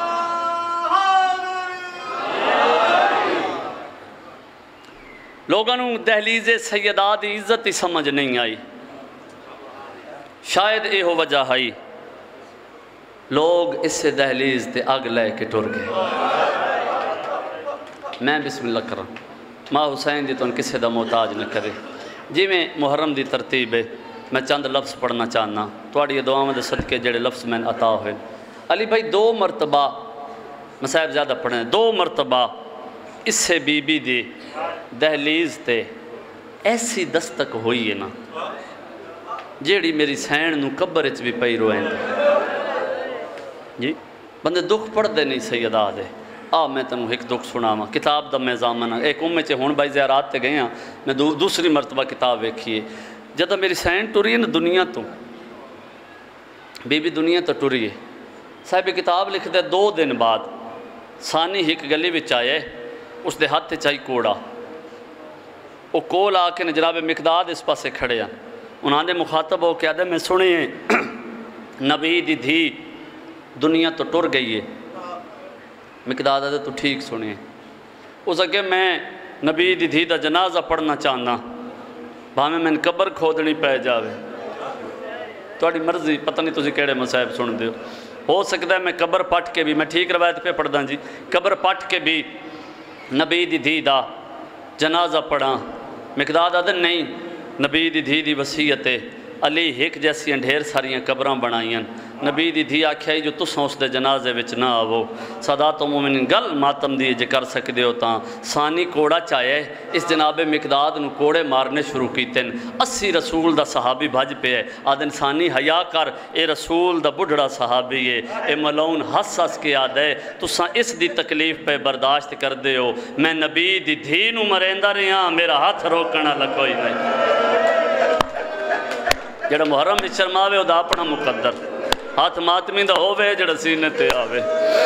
لوگوں نے دہلیز سیدہ دی عزت ہی سمجھ نہیں آئی، شاید اے ہو وجہ ہے لوگ اس سے دہلیز تے آگ لے کے ٹر گئے۔ میں بسم اللہ کروں ماں حسین دی تو ان کسے دا محتاج نہ کرے، جی میں محرم دی ترتیب ہے میں چند لفظ پڑھنا چاہنا توڑی دعاؤں دے صدقے جڑے لفظ میں عطا ہوئے۔ علی بھائی دو مرتبہ میں صاحب زیادہ پڑھیں دو مرتبہ اس سے بی بی دی دہلیز تے ایسی دستک ہوئی ہے نا جیڑی میری سین نو قبر اچ بھی پئی روئیں جی بندے دکھ پڑھ دے نہیں سیدہ دے آ میں تنوں ایک دکھ سناواں کتاب دا میں زامنہ ایک امے چے ہون بھائی زیارات تے گئے ہیں میں دوسری مرتبہ کتاب ویکھیے جدہ میری سین ٹری نا دنیا تو بی بی دنیا تو ٹری ہے صاحب کتاب لکھ دے دو دن بعد سانی ایک گلی وچ آئے اس دے ہاتھ چاہی کوڑا وہ کول آ کے جناب مقداد اس پاسے کھڑے ہیں انہاں دے مخاطب ہو کے آدھے میں سنے ہیں نبی دی دھی دنیا تو ٹر گئی ہے مقداد آدھے تو ٹھیک سنے ہیں اس اگے میں نبی دی دھی دا جنازہ پڑھنا چاہنا بھامے میں قبر کھودنی پہ جاوے توڑی مرضی پتہ نہیں تُسی کیڑے مسائب سن دیو ہو سکتا ہے میں قبر پٹ کے بھی میں ٹھیک روایت پہ پڑھ دا جی قبر پٹ کے بھی نبی دی دھی دا جنازہ پڑھا مقداد آدھے نہیں نبی دی دھی دی وصیت علی ایک جیسی ڈھیر ساریاں قبراں بنائیں نبی دی دھی آکھیا جو تساں اس دے جنازے وچ نہ آوو سادات و مومنین گل ماتم دی جے کر سکدے ہو تاں سانی کوڑا چاہے اس جناب مقداد نو کوڑے مارنے شروع کیتن اسی رسول دا صحابی بھج پہ ہے آدھن سانی حیا کر اے رسول دا بڑھڑا صحابی ہے اے ملون ہس ہس کے آدھے تساں اس دی تکلیف پہ برداشت کر دے ہو میں نبی دی دھی نو مریندہ رہا میرا ہاتھ روکنا لکوئی نہیں جڑا محرم بھی شرماوے او دا اپنا مقدر ہاتھ ماتمی دا ہووے جڑا سینے تے آوے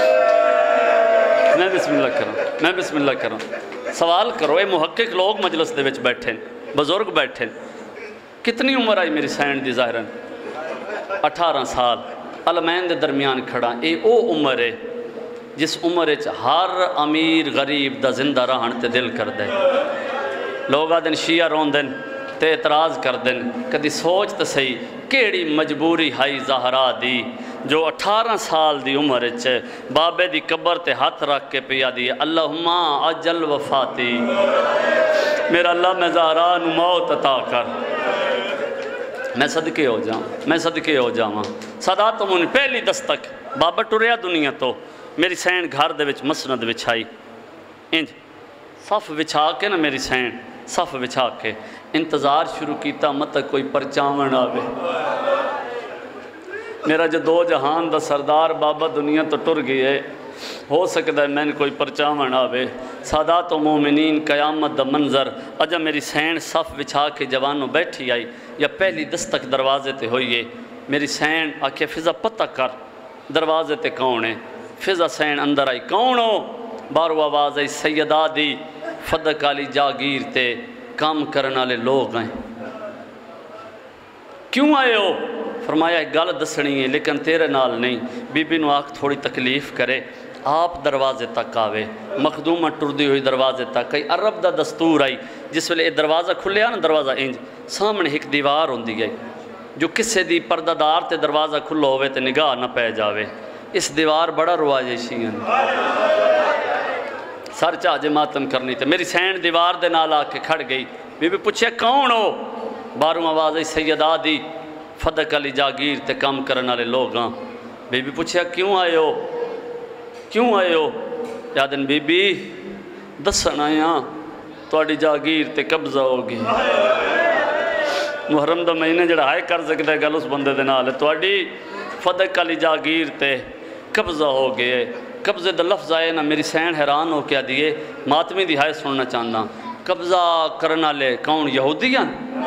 میں بسم اللہ کروں میں بسم اللہ کروں سوال کرو اے محقق لوگ مجلس دے وچ بیٹھیں بزرگ بیٹھیں کتنی عمر آئی میری سین دی ظاہرن اٹھارہ سال علمین دے درمیان کھڑا اے او عمر ہے جس عمر اچ ہر امیر غریب دا زندہ رہن تے دل کر دے لوگ آدن شیعہ رون دن تے اعتراض کر دن کدی سوچ تے صحیح کیڑی مجبوری ہائی زہرا دی جو اٹھارہ سال دی عمر اچ بابے دی قبر تے ہاتھ رکھ کے پیا دی اللہم اجل وفاتی میرا اللہ میں زہرا نو موت عطا کر میں صدقے ہو جاؤں میں صدقے ہو جاؤں صدات من پہلی دستک بابا ٹریا دنیا تو میری سین گھر دے وچ مسند وچھائی انج صف وچھا کے نا میری سین صف وچھا کے انتظار شروع کیتا مت کوئی پرچاون آوے میرا جو دو جہان دا سردار بابا دنیا تو ٹر گئی ہے ہو سکتا ہے میں نے کوئی پرچاون آوے سادات و مومنین قیامت دا منظر اجا میری سین صف بچھا کے جوانوں بیٹھی آئی یا پہلی دستک دروازے تے ہوئیے میری سین آکھے فضا پتہ کر دروازے تے کون ہے فضا سین اندر آئی کون ہو بارو آواز آئی سیدہ دی فدق علی جاگیر تے کام کرنا لے لوگ آئیں کیوں آئے ہو فرمایا ایک گل دسنی ہے لیکن تیرے نال نہیں بی بی نو آکھ تھوڑی تکلیف کرے آپ دروازے تک آوے مخدومہ ٹردی ہوئی دروازے تک آئی عرب دا دستور آئی جس ویلے دروازہ کھلے آنا دروازہ انج سامنے ایک دیوار ہوندی گئی جو کسے دی پردہ دار تے دروازہ کھلو ہوئے تے نگاہ نہ پہ جاوے اس دیوار بڑا رواجشی ہیں سر چاہجے ماتم کرنی تے میری سین دیوار دے نال آ کے کھڑ گئی بی بی پوچھے کون ہو باروں آواز آئی سیدہ دی فدق علی جاگیر تے کام کرنا لے لوگ ہاں بی بی پوچھے کیوں آئے ہو کیوں آئے ہو یادن بی بی دسن آیا توڑی جاگیر تے قبضہ ہوگی محرم دا مہینے جڑا آئے کر سکتا ہے گل اس بندے دے نال توڑی فدق علی جاگیر تے قبضہ ہو گئے قبضے دا لفظ آئے نا میری سین حیران ہو کیا دیئے ماتمی دی ہائے سننا چاہنا قبضہ کرنا لے کون یہودیاں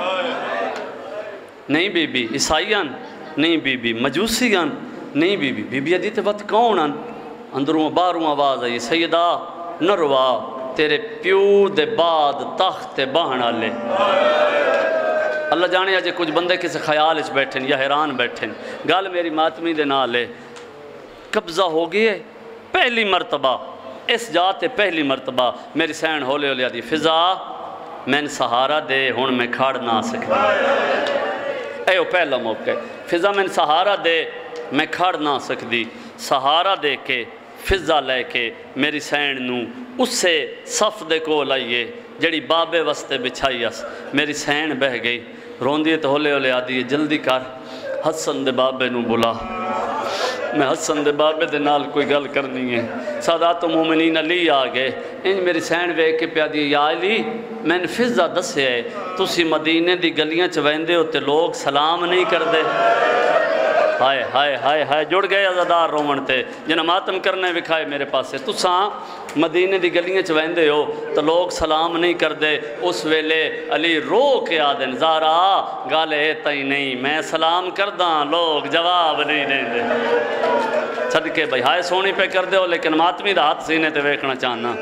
نہیں بی بی عیسائیاں نہیں بی بی مجوسیاں نہیں بی بی بی بی دیتے وقت کون آن اندروں باہروں آواز آئی سیدہ نروا تیرے پیو دے بعد تخت بہنا لے اللہ جانے آجے کچھ بندے کسی خیال اچھ بیٹھیں یا حیران بیٹھیں گال میری ماتمی دے نالے قبضہ ہو گئے پہلی مرتبہ اس جاتے پہلی مرتبہ میری سین ہولے ہولے آدھی فضا میں نے سہارا دے ہون میں کھاڑ نہ سکتا ایو پہلا موقع فضا میں نے سہارا دے میں کھاڑ نہ سکتی سہارا دے کے فضا لے کے میری سین نو اس سے صف دے کو لائیے جڑی بابے وستے بچھائی اس میری سین بہ گئی رون دیئے تو ہولے ہولے آدھی جلدی کر حسن دے بابے نو بلا میں حسن دے بابے دے نال کوئی گل کرنی ہے سادات و مومنین علی آگے انج میری سین وے کے پیا دی یا علی میں نے فضا دسے ہے تسی مدینے دی گلیاں چویندے ہوتے لوگ سلام نہیں کر دے ہائے ہائے ہائے ہائے جڑ گئے عزادار رومن تے جنہ ماتم کرنے وکھائے میرے پاس سے تساں مدینے دی گلیاں چویندے ہو تو لوگ سلام نہیں کر دے اس ویلے علی رو کے آدن زارا گالے تئی نہیں میں سلام کرداں لوگ جواب نہیں دیں دے صدقے بھائی ہائے سونی پہ کر دے ہو لیکن ماتمی دا ہاتھ سینے تے ویکھنا چاہنا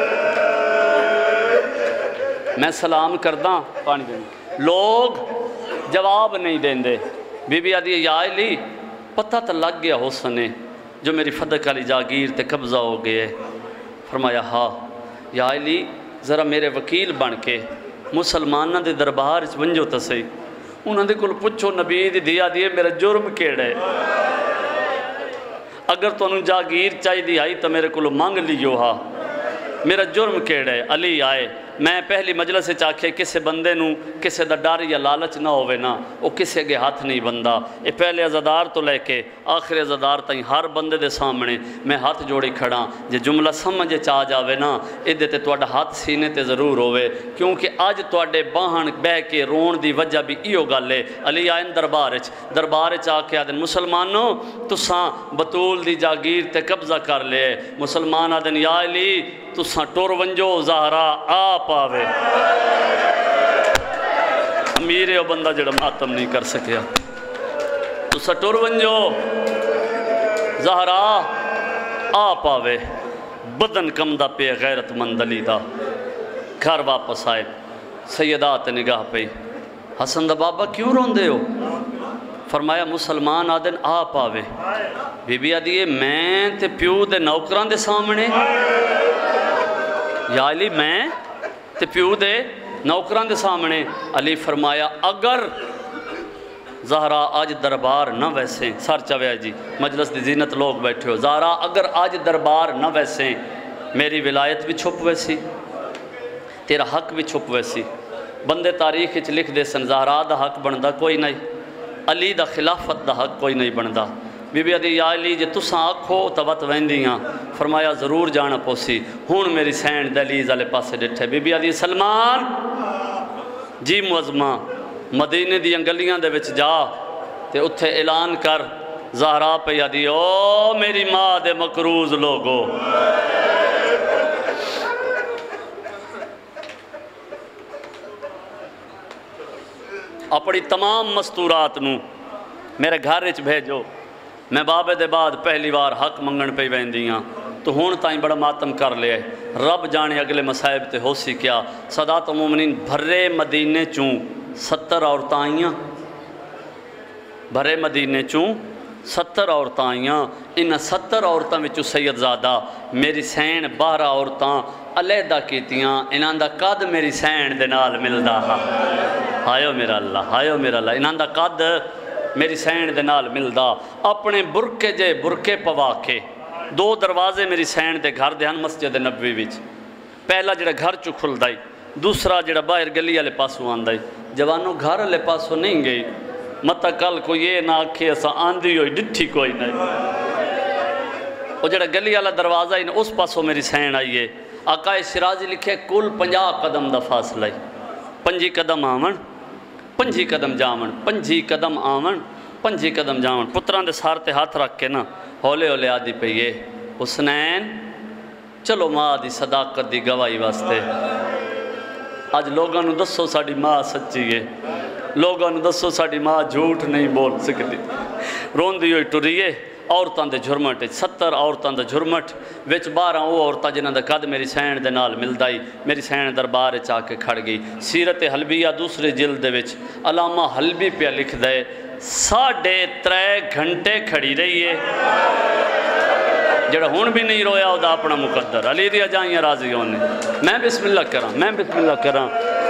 میں سلام کرداں پانی دیں لوگ جواب نہیں دیں دے بی بی آدھی یا علی پتہ تا لگ گیا حسنے جو میری فدق علی جاگیر تے قبضہ ہو گئے فرمایا ہاں یا علی ذرا میرے وکیل بن کے مسلمانہ دے دربار اس بنجو تسی انہوں نے کل پچھو نبی دی دیا دیئے میرا جرم کیڑے اگر تو انہوں جاگیر چاہی دی آئی تو میرے کل مانگ لیو ہاں میرا جرم کیڑے علی آئے میں پہلی مجلس سے چاکھے کسے بندے نو کسے دا ڈر یا لالچ نہ ہوئے نا وہ کسے گے ہاتھ نہیں بندہ اے پہلے عزادار تو لے کے آخر عزادار تائیں ہر بندے دے سامنے میں ہاتھ جوڑی کھڑا جے جملہ سمجھے چاہ جاوے نا ادھے تے توڑا ہاتھ سینے تے ضرور ہوئے کیونکہ آج توڑے باہن بہ کے رون دی وجہ بھی ایو گالے علی آئین دربارچ دربارچ آکے آدن مسلمانوں تساں بطول دی جاگیر تے قبضہ کر لے مسلمان آدن یا علی تساں ٹور ونجو زہرا آپ آوے امیرے او بندہ جڑا ماتم نہیں کر سکیا تساں ٹور ونجو زہرا آپ آوے بدن کم دا پہ غیرت مند علی دا گھر واپس آئے سیدات نگاہ پہ حسن دا بابا کیوں رون دے ہو فرمایا مسلمان آدن آپ آوے بی بی آدھیے میں تے پیو دے نوکران دے سامنے یا علی میں تے پیو دے نوکران دے سامنے علی فرمایا اگر زہرا آج دربار نہ ویسے سر چویا جی مجلس دی زینت لوگ بیٹھے ہو زہرا اگر آج دربار نہ ویسے میری ولایت بھی چھپ ویسی تیرا حق بھی چھپ ویسی بندے تاریخ اچھ لکھ دے سن زہرا دا حق بندہ کوئی نہیں علی دا خلافت دا حق کوئی نہیں بندہ بی بی آدھی یا علی جے تساں آکھو توت ویندیاں فرمایا ضرور جانا پوسی ہون میری سین دلیز والے پاسے ڈٹھے بی بی آدھی سلمان جی معظمہ مدینے دی انگلیاں دے وچ جا تے اتھے اعلان کر زہرا پہ یادی او میری ماں دے مقروض لوگو، اپنی تمام مستورات نو میرے گھر وچ بھیجو، میں بابے دے بعد پہلی بار حق منگن پہ ویندیاں تو ہون تائیں بڑا ماتم کر لیا ہے، رب جانے اگلے مسائب تے ہو سی کیا۔ سادات و مومنین بھرے مدینے چوں ستر عورتاں آئیاں، بھرے مدینے چوں ستر عورتاں آئیاں، انہاں ستر عورتاں وچوں سید زادہ میری سین بارہ عورتاں علیحدہ کیتیاں، انہاں دا قد میری سین دے نال ملدا ہا، ہایو میرا اللہ، ہایو میرا اللہ، انہاں دا قد میری سین دے نال ملدا، اپنے برکے جے برکے پوا کے دو دروازے میری سین دے گھر دے ہن مسجد نبوی وچ، پہلا جڑا گھر چو کھلدائی، دوسرا جڑا باہر گلی والے پاسوں آندائی، جوانوں گھر والے پاسوں نہیں گئی، متا کل کو یہ نہ آکھے اسا آندھی ہوئی ڈٹھی کوئی نہیں، وہ جڑا گلی والا دروازہ ہی اس پاسوں میری سین آئیے، آقا شرازی لکھے کل پنجا قدم دا فاصلہ ہی، پنجی قدم آمن پنجی قدم جامن، پنجی قدم آمن پنجی قدم جامن، پتران دے سارتے ہاتھ رکھ کے نا ہولے ہولے آدھی پہ یہ حسنین چلو ماں دی صداقت دی گواہی واسطے، آج لوگاں نو دسو ساڑی ماں سچی ہے، لوگاں نو دسو ساڑی ماں جھوٹ نہیں بول سکتی، رون دی ہوئی ٹریے عورتان دے جھرمٹ، ستر عورتان دے جھرمٹ وچ بارہ او عورتاں جنہاں دے قد میری سین دے نال ملدائی، میری سین دربار چاہ کے کھڑ گئی۔ سیرت حلبیہ دوسرے جلد وچ علامہ حلبی پہ لکھ دے ساڑھے ترے گھنٹے کھڑی رہی ہے، جڑا ہون بھی نہیں رویا ہو دا اپنا مقدر، علی دیا جائیں راضی ہونے، میں بسم اللہ کراں میں بسم اللہ کراں،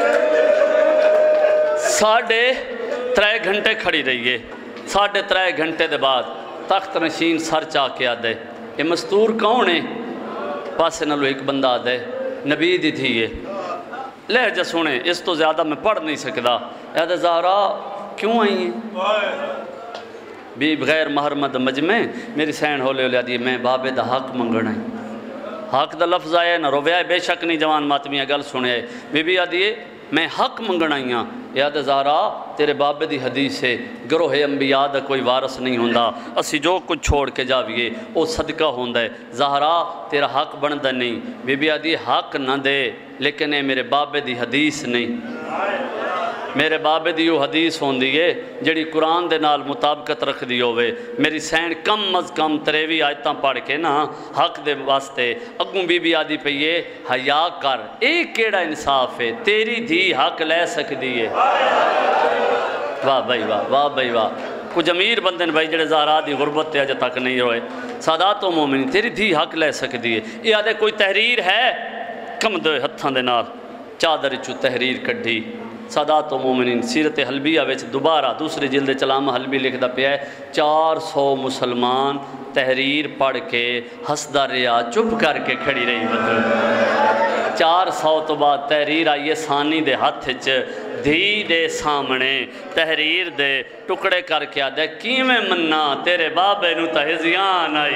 ساڑھے ترے گھنٹے کھڑی رہی ہے، ساڑھے ترے گھنٹے دے بعد تخت نشین سر چاہ کے آدھے یہ مستور کون ہے؟ پاسے نلو ایک بندہ آدھے نبی دی تھی یہ لہجہ سنے، اس تو زیادہ میں پڑھ نہیں سکتا، یاد زہرا کیوں آئی ہیں؟ بھی بغیر محرمد مجمع میری سین ہولے ہولے آدھی میں بابے دا حق منگنا ہے، حق دا لفظ آیا ہے نہ رویا بے شک نہیں جوان ماتمیہ گل سنے ہے، بی بی آدھی میں حق منگنائیاں، یاد زہرا تیرے بابے دی حدیث ہے گروہ انبیاء دا کوئی وارث نہیں ہوندہ، اسی جو کچھ چھوڑ کے جاویے او صدقہ ہوندہ ہے، زہرا تیرا حق بندہ نہیں، بی بی آدھی حق نہ دے لیکن اے میرے بابے دی حدیث نہیں، میرے بابے دی وہ حدیث ہوندی ہے جڑی قرآن دے نال مطابقت رکھ دی ہوئے، میری سین کم از کم تریوی آیتاں پڑھ کے نا حق دے واسطے، اگوں بی بی آدھی پہ یہ حیا کر، ایک کیڑا انصاف ہے تیری دھی حق لے سکتی ہے، واہ بھائی واہ واہ بھائی واہ، کچھ امیر بندن بھائی جڑے زہرا دی غربت تے اجے تک نہیں ہوئے، سادات و مومن تیری دھی حق لے سکتی ہے، یہ آدھے کوئی تحریر ہے کم دے ہتھاں دے نال چادر چو تحریر کڈھی، سادات و مومنین سیرت حلبیہ وچ دوبارہ دوسری جلد علامہ حلبی لکھدا پیا ہے چار سو مسلمان تحریر پڑھ کے ہسدا ریا چپ کر کے کھڑی رہی، مطلب چار سو تو بعد تحریر آئیے ثانی دے ہاتھ وچ دھی دے سامنے تحریر دے ٹکڑے کر کے آدھے کیویں منا تیرے بابے نو تے ہزیان آئی،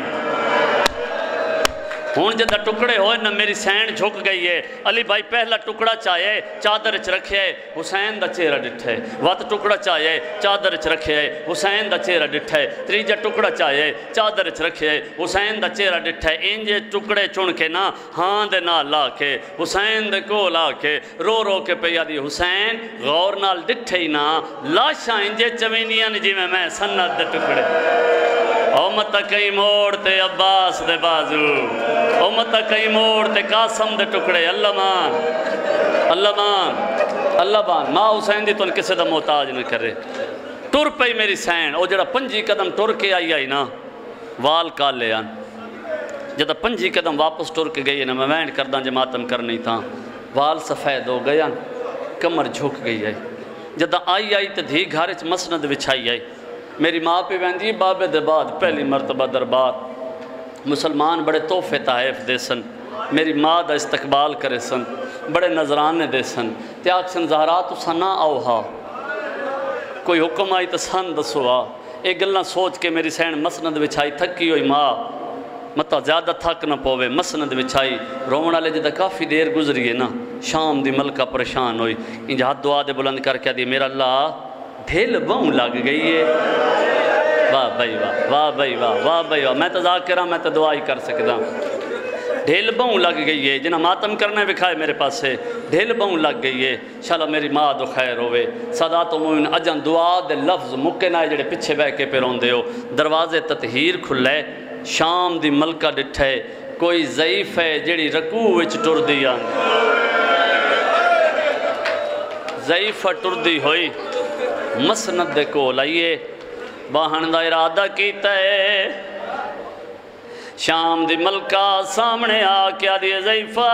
ہون جدہ ٹکڑے ہوئے نہ میری سین جھک گئی ہے، علی بھائی پہلا ٹکڑا چاہے چادر چ رکھے حسین دا چہرہ ڈٹھے، وات ٹکڑا چاہے چادر چ رکھے حسین دا چہرہ ڈٹھے، تریجہ ٹکڑا چاہے چادر چ رکھے حسین دا چہرہ ڈٹھے، انجے ٹکڑے چن کے نا ہاں دے نال لا کے حسین دے کو لا کے رو رو کے پہ یادی حسین غور نال ڈٹھے ہی نا لاشاں انجے چمینیاں جی میں میں سنت دے ٹکڑے، او مت کئی موڑ تے عباس دے بازو، او مت کئی موڑ تے قاسم دے ٹکڑے، اللہ مان اللہ مان اللہ مان، ماں حسین دی تو کسے دا محتاج نہ کرے، ٹر پئی میری سین، او جڑا پنجی قدم ٹر کے آئی آئی نا وال کالے آن، جدہ پنجی قدم واپس ٹر کے گئی نا میں وینڈ کرداں جے ماتم کرنی تھا، وال سفید ہو گیا کمر جھک گئی آئی، جدہ آئی آئی تے دھی گھارچ مسند وچھائی آئی، میری ماں پہ ویندی بابے دے بعد پہلی مرتبہ دربار، مسلمان بڑے تحفے تحائف دے سن، میری ماں دا استقبال کرے سن، بڑے نظرانے دے سن، تیاک سن زہرا تو سنا آؤ ہا، کوئی حکم آئی تو سن دسو آ، ایک گلنا سوچ کے میری سین مسند وچھائی تھکی ہوئی ماں، مطلب زیادہ تھک نہ پوے، مسند وچھائی، رومن آلے جدہ کافی دیر گزری ہے نا، شام دی ملکہ پریشان ہوئی، انجا ہاتھ دعا دے بلند کر کے دی میرا اللہ دھیل بہوں لگ گئی ہے، واہ بھائی واہ واہ بھائی واہ واہ بھائی واہ میں تو ذاکرہ میں تو دعا ہی کر سکتا ڈھیل بہوں لگ گئی ہے جنہ ماتم کرنے وکھائے میرے پاس سے ڈھیل بہوں لگ گئی ہے شالا میری ماں دو خیر ہوئے سادات و مومن اجن دعا دے لفظ مکے نائے جڑے پچھے بہ کے پہ روندے ہو دروازے تطہیر کھلے شام دی ملکہ ڈٹھے کوئی ضعیف ہے جڑی رکوع وچ ٹر دی آن ضعیفہ ٹر دی ہوئی مسند دے کو لائیے باہن دا ارادہ کیتا ہے شام دی ملکہ سامنے آ کیا دی ضعیفہ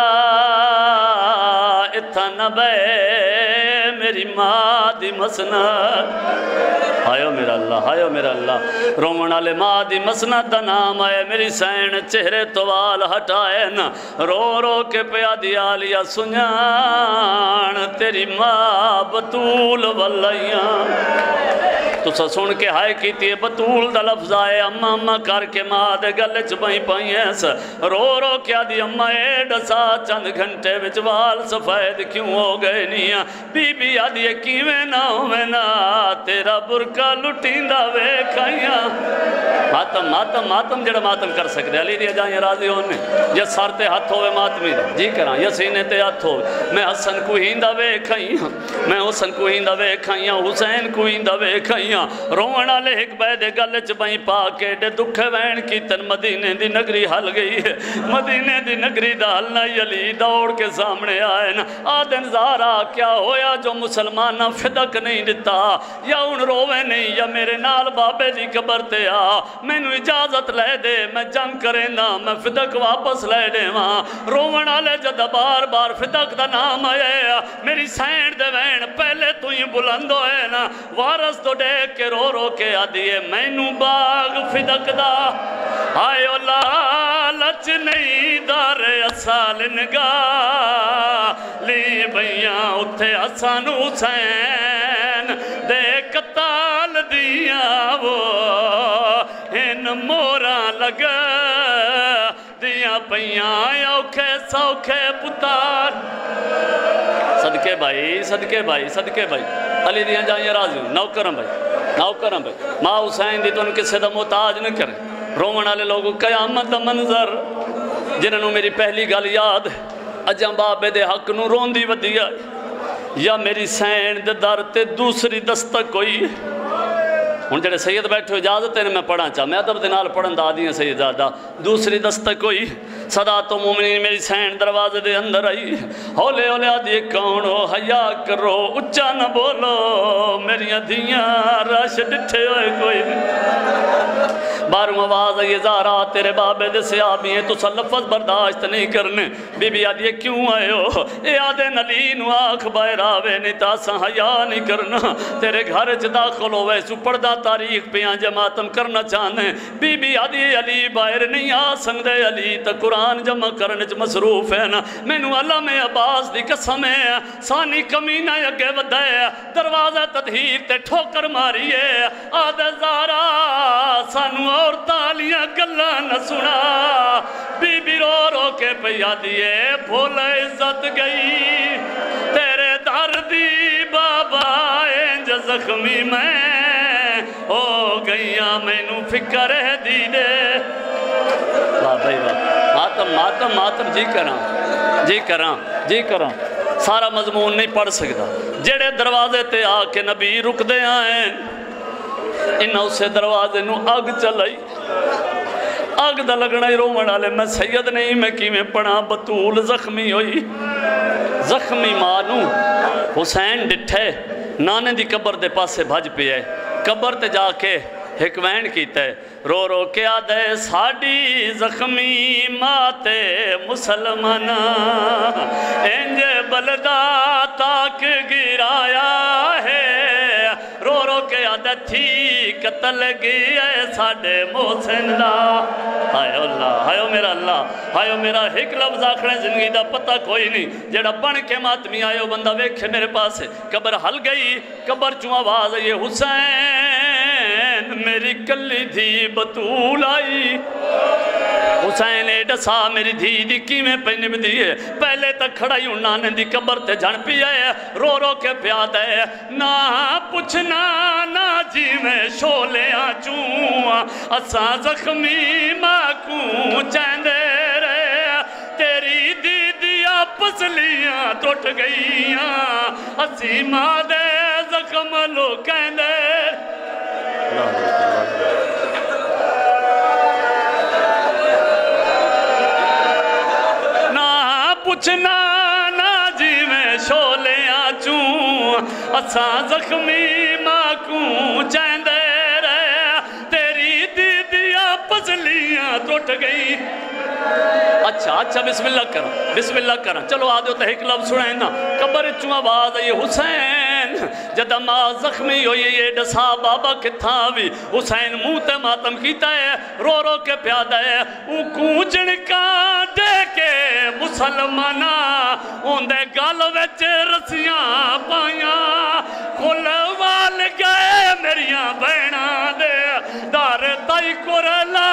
اتھا نبے میری ماں دی مسند ہائیو میرا اللہ ہائیو میرا اللہ رومن والے ماں دی مسند دا نام آئے میری سین چہرے توال ہٹائے نا رو رو کے پیا دی آلیا سنیان تیری ماں بطول واللہیاں تو سا سن کے ہائے کیتی ہے بطول دا لفظ آئے اممہ اممہ کر کے ماں دے گلے چپائیں پائیں ایسا رو رو کیا دی اممہ ایڈ سا چند گھنٹے وچوال سفید کیوں ہو گئے نیا بی بی آدھی کیویں نہ ہوئے نا تیرا برکہ لٹین دا وے کھائیاں ماتم ماتم ماتم جڑا ماتم کر سکتے علی دیا جائیں راضی ہونے یا سر تے ہاتھ ہوئے ماتمی دا جی کراں یا سینے تے ہاتھ ہوئے میں حسن کو ہیندہ وے کھائیاں میں حسن کو ہیندہ وے کھائیاں حسین کو ہیندہ وے کھائیاں رونا لے ایک بیدے گلے چپائیں پاکے دے دکھے وین کی تن مدینے دی نگری حل گئی ہے مدینے دی نگری دا حل نہ علی دوڑ کے سامنے آئے نا آدن زارا کیا ہویا جو مسلمانہ فدق نہیں دیتا یا ان روے نہیں یا میرے نال بابے دی قبر تے آ میں نو اجازت لے دے میں جنگ کریں نا میں فدق واپس لے دے وہاں رونا لے جدہ بار بار فدق دا نام آئے میری سینڈ دے وین پہلے تو ہی بلند ہوئے نا وارس تو دے کے رو رو کے آدھیے میں نو باغ فدق دا آئے لالچ نہیں دار اصال نگاہ لی بیاں اتھے حسن حسین دے قتال دیا وہ ان مورا لگا دیا بیاں اوکھے سوکھے پتار صدقے بھائی صدقے بھائی صدقے بھائی علی دیاں جائیں راضی ہوں نوکرم بھائی نوکرم بھائی ماں حسین دی تو ان کسے دا محتاج نہ کریں رومن والے لوگوں قیامت دا منظر جنہوں میری پہلی گل یاد اجاں بابے دے حق نو رون دی ودیا یا میری سین دے در تے دوسری دستک کوئی ہن جڑے سید بیٹھے اجازت ہے میں پڑھا چاہ میں ادب دے نال پڑھن دا دی ہیں سید زادہ دوسری دستک کوئی صدات و مومنین میری سین دروازے دے اندر آئی ہولے ہولے آدھی کون ہو حیا کرو اچھا نہ بولو میری دھیاں رش ڈٹھے ہوئے کوئی باروں آواز ہے یہ زارا تیرے بابے دے سیابی ہیں تو سا لفظ برداشت نہیں کرنے بی بی آدھی کیوں آئے ہو اے آدھے نلین و آنکھ باہر آوے نہیں تاسا حیا نہیں کرنا تیرے گھر چ داخل ہوئے سو پردہ تاریخ پہ آن جماعتم کرنا چاہنے بی بی آدھی علی باہر نہیں آ سنگدے علی تا قرآن جمع کرنے چ مصروف ہے نا میں نو اللہ میں عباس دی قسم ہے سانی کمینہ یکے ودائے دروازہ تدہیر تے ٹھوکر ماری ہے آدھے زارا سانو اور تالیاں گلہ نہ سنا بی بی رو رو کے پیا دیئے بھول عزت گئی تیرے دردی بابا انج زخمی میں ہو گئیاں میں نو فکر ہے دیدے واہ بھائی واہ ماتم ماتم ماتم جی کراں جی کراں جی کراں سارا مضمون نہیں پڑھ سکتا جڑے دروازے تے آ کے نبی رک دے آئیں انہا اسے دروازے نو اگ چلائی اگ دا لگنا ہی رومن آلے میں سید نہیں میں کی میں پڑھا بطول زخمی ہوئی زخمی مانو حسین ڈٹھے نانے دی قبر دے پاسے بھج پہ ہے قبر تے جا کے ایک وین کیتا ہے رو رو کے آدھے ساڑی زخمی ماتے مسلمانہ انجے بلدہ تاک گرایا ہے رو رو کے آدھے تھی قتل گیا ہے ساڑے محسن دا ہائے اللہ ہائے میرا اللہ ہائے میرا ایک لفظ آکھنے زندگی دا پتہ کوئی نہیں جیڑا بن کے ماتمی آئے بندہ ویکھے میرے پاس ہے قبر حل گئی قبر چوں آواز ہے یہ حسین میری کلی تھی بطول آئی حسین ڈسا میری دھی دی کی میں پہنے بھی دیئے پہلے تک کھڑائی انہاں دی قبر تے جھن پی آئے رو رو کے پیاد ہے نہ پوچھنا نہ جی میں شولے آچوں اسا زخمی ماکوں چیندے رہے تیری دی دیا پسلیاں ٹوٹ گئیاں اسی ماں دے زخم لو کہندے پوچھنا نا جی میں شولے آچوں اساں زخمی ماکوں چیندے رہے تیری دیدیاں پسلیاں ٹوٹ گئی اچھا اچھا بسم اللہ کرنا بسم اللہ کرنا چلو آدھو تو ایک لفظ سنائیں نا قبر چوں آواز آئی حسین جدہ ماں زخمی ہوئی یہ ڈسا بابا کتھا بھی حسین منہ تے ماتم کیتا ہے رو رو کے پیادہ ہے او کونجن کا دے کے مسلمانہ اوندے گال وچ رسیاں پائیاں کھل وال گئے میریاں بینہ دے دار تائی کر لا